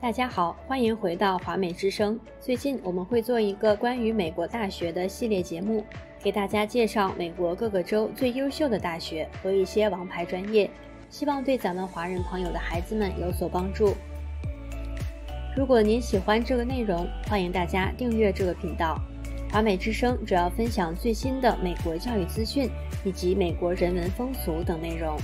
大家好，欢迎回到华美之声。最近我们会做一个关于美国大学的系列节目，给大家介绍美国各个州最优秀的大学和一些王牌专业，希望对咱们华人朋友的孩子们有所帮助。如果您喜欢这个内容，欢迎大家订阅这个频道。华美之声主要分享最新的美国教育资讯以及美国人文风俗等内容。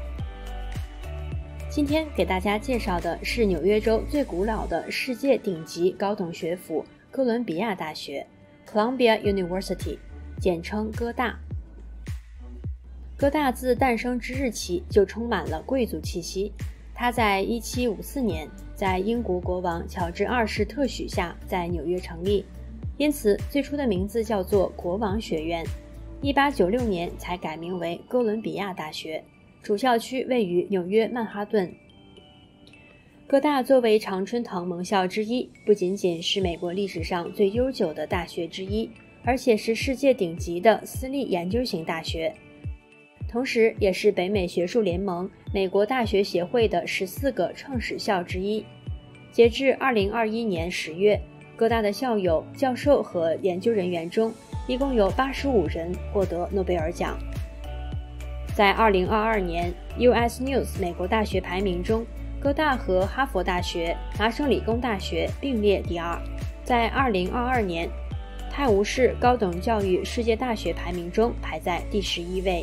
今天给大家介绍的是纽约州最古老的世界顶级高等学府哥伦比亚大学 Columbia University， 简称哥大。哥大自诞生之日起就充满了贵族气息，它在1754年在英国国王乔治2世特许下在纽约成立，因此最初的名字叫做国王学院。1896年才改名为哥伦比亚大学，主校区位于纽约曼哈顿。哥大作为常春藤盟校之一，不仅仅是美国历史上最悠久的大学之一，而且是世界顶级的私立研究型大学，同时也是北美学术联盟美国大学协会的14个创始校之一。截至2021年10月，哥大的校友、教授和研究人员中，一共有85人获得诺贝尔奖。在2022年 US News 美国大学排名中，哥大和哈佛大学、麻省理工大学并列第二。在2022年泰晤士高等教育世界大学排名中排在第11位。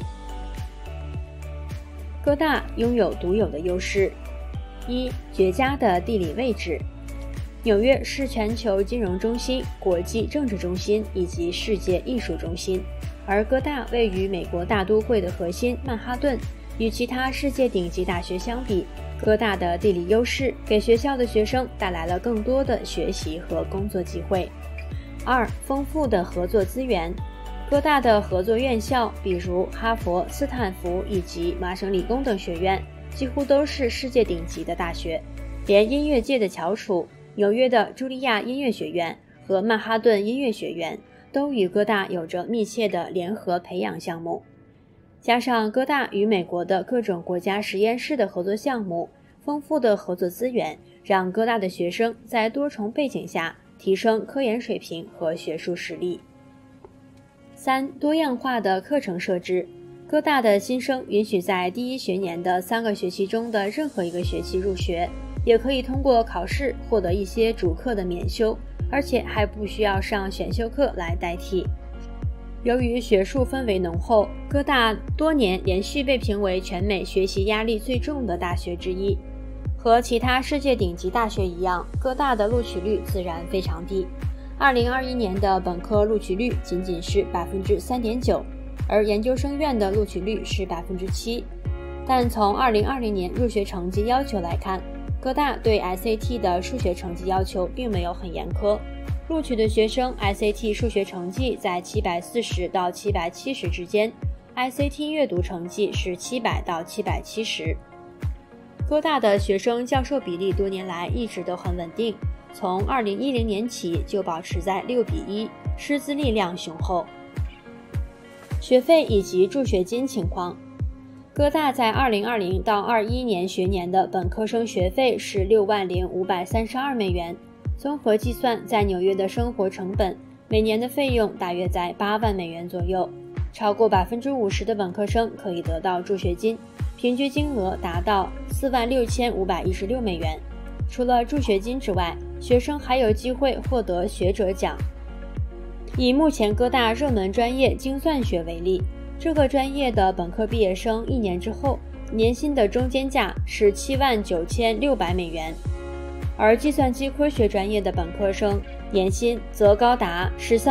哥大拥有独有的优势：一、绝佳的地理位置。纽约是全球金融中心、国际政治中心以及世界艺术中心，而哥大位于美国大都会的核心曼哈顿。与其他世界顶级大学相比，哥大的地理优势给学校的学生带来了更多的学习和工作机会。二、丰富的合作资源。哥大的合作院校，比如哈佛、斯坦福以及麻省理工等学院，几乎都是世界顶级的大学，连音乐界的翘楚纽约的茱莉亚音乐学院和曼哈顿音乐学院都与哥大有着密切的联合培养项目。加上哥大与美国的各种国家实验室的合作项目，丰富的合作资源让哥大的学生在多重背景下提升科研水平和学术实力。三、多样化的课程设置。哥大的新生允许在第一学年的3个学期中的任何一个学期入学，也可以通过考试获得一些主课的免修，而且还不需要上选修课来代替。由于学术氛围浓厚，哥大多年连续被评为全美学习压力最重的大学之一。和其他世界顶级大学一样，哥大的录取率自然非常低。2021年的本科录取率仅仅是 3.9%， 而研究生院的录取率是 7%。但从2020年入学成绩要求来看，哥大对 SAT 的数学成绩要求并没有很严苛，录取的学生 SAT 数学成绩在740到770之间， SAT 阅读成绩是700到770。哥大的学生教授比例多年来一直都很稳定，从2010年起就保持在6:1，师资力量雄厚。学费以及助学金情况。哥大在2020到21年学年的本科生学费是60532美元，综合计算在纽约的生活成本，每年的费用大约在8万美元左右。超过50%的本科生可以得到助学金，平均金额达到46516美元。除了助学金之外，学生还有机会获得学者奖。以目前哥大热门专业精算学为例，这个专业的本科毕业生1年之后，年薪的中间价是79600美元，而计算机科学专业的本科生年薪则高达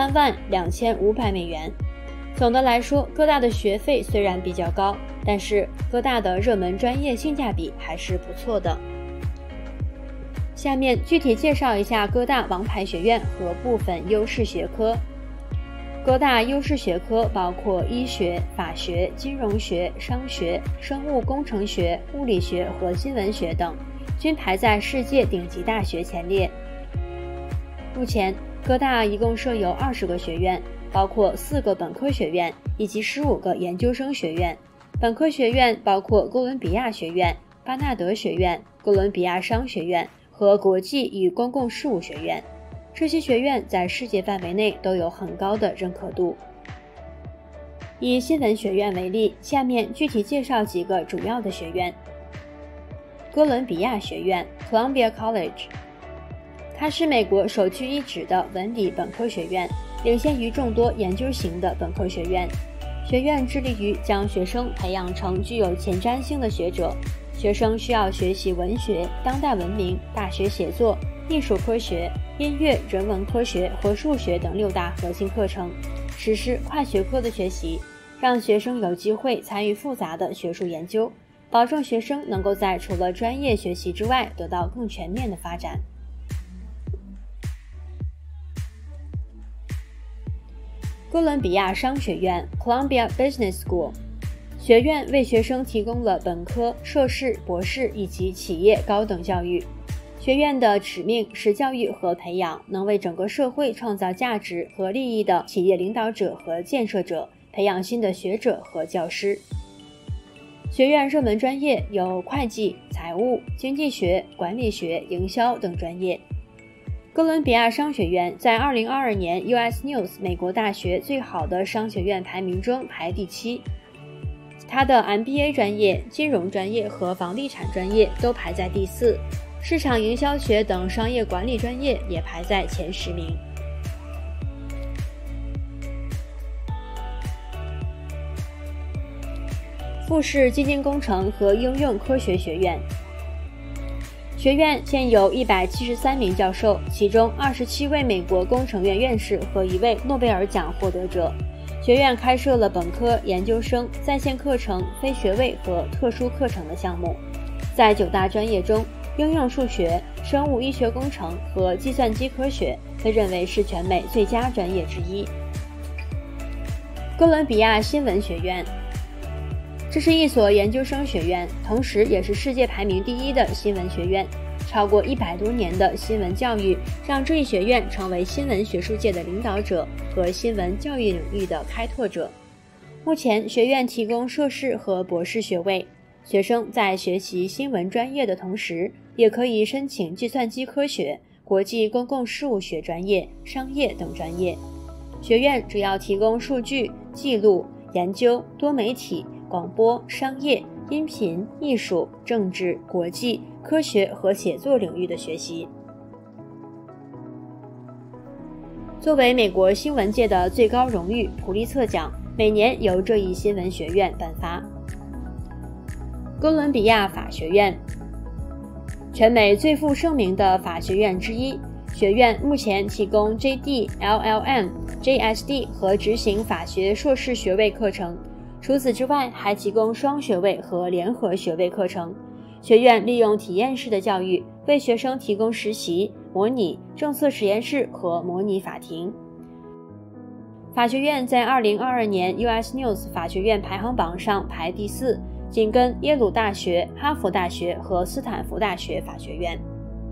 132500美元。总的来说，哥大的学费虽然比较高，但是哥大的热门专业性价比还是不错的。下面具体介绍一下哥大王牌学院和部分优势学科。哥大优势学科包括医学、法学、金融学、商学、生物工程学、物理学和新闻学等，均排在世界顶级大学前列。目前，哥大一共设有20个学院，包括4个本科学院以及15个研究生学院。本科学院包括哥伦比亚学院、巴纳德学院、哥伦比亚商学院、 和国际与公共事务学院。这些学院在世界范围内都有很高的认可度。以新闻学院为例，下面具体介绍几个主要的学院。哥伦比亚学院 Columbia College， 它是美国首屈一指的文理本科学院，领先于众多研究型的本科学院。学院致力于将学生培养成具有前瞻性的学者，学生需要学习文学、当代文明、大学写作、艺术科学、音乐、人文科学和数学等6大核心课程，实施跨学科的学习，让学生有机会参与复杂的学术研究，保证学生能够在除了专业学习之外得到更全面的发展。哥伦比亚商学院 Columbia Business School， 学院为学生提供了本科、硕士、博士以及企业高等教育。学院的使命是教育和培养能为整个社会创造价值和利益的企业领导者和建设者，培养新的学者和教师。学院热门专业有会计、财务、经济学、管理学、营销等专业。哥伦比亚商学院在2022年 US News 美国大学最好的商学院排名中排第7，它的 MBA 专业、金融专业和房地产专业都排在第4，市场营销学等商业管理专业也排在前10名。富士基金工程和应用科学学院，学院现有173名教授，其中27位美国工程院院士和1位诺贝尔奖获得者。学院开设了本科、研究生、在线课程、非学位和特殊课程的项目。在9大专业中，应用数学、生物医学工程和计算机科学被认为是全美最佳专业之一。哥伦比亚新闻学院，这是一所研究生学院，同时也是世界排名第1的新闻学院。超过100多年的新闻教育让这一学院成为新闻学术界的领导者和新闻教育领域的开拓者。目前，学院提供硕士和博士学位，学生在学习新闻专业的同时，也可以申请计算机科学、国际公共事务学专业、商业等专业。学院主要提供数据、记录、研究、多媒体、广播、商业、音频、艺术、政治、国际、科学和写作领域的学习。作为美国新闻界的最高荣誉普利策奖，每年由这一新闻学院颁发。哥伦比亚法学院，全美最负盛名的法学院之一，学院目前提供 JD、LLM、JSD 和执行法学硕士学位课程，除此之外还提供双学位和联合学位课程。学院利用体验式的教育，为学生提供实习、模拟、政策实验室和模拟法庭。法学院在2022年 US News 法学院排行榜上排第4，紧跟耶鲁大学、哈佛大学和斯坦福大学法学院。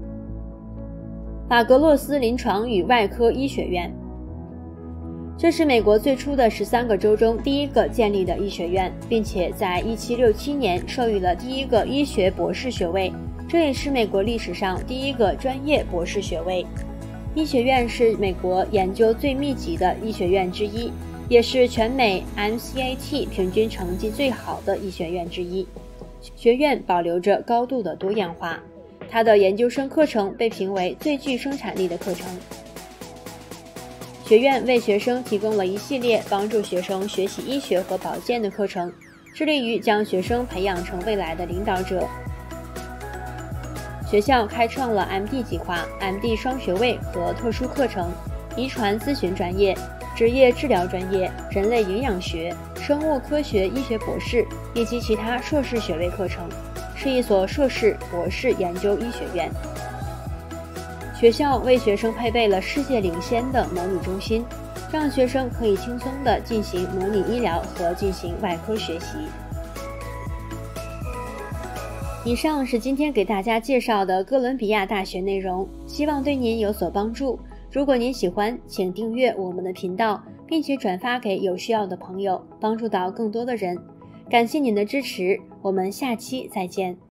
马格洛斯临床与外科医学院，这是美国最初的13个州中第1个建立的医学院，并且在1767年授予了第1个医学博士学位，这也是美国历史上第1个专业博士学位。医学院是美国研究最密集的医学院之一，也是全美 MCAT 平均成绩最好的医学院之一。学院保留着高度的多样化，它的研究生课程被评为最具生产力的课程。学院为学生提供了一系列帮助学生学习医学和保健的课程，致力于将学生培养成未来的领导者。学校开创了 MD 计划、MD 双学位和特殊课程、遗传咨询专业、职业治疗专业、人类营养学、生物科学医学博士以及其他硕士学位课程，是一所硕士、博士研究医学院。学校为学生配备了世界领先的模拟中心，让学生可以轻松地进行模拟医疗和进行外科学习。以上是今天给大家介绍的哥伦比亚大学内容，希望对您有所帮助。如果您喜欢，请订阅我们的频道，并且转发给有需要的朋友，帮助到更多的人。感谢您的支持，我们下期再见。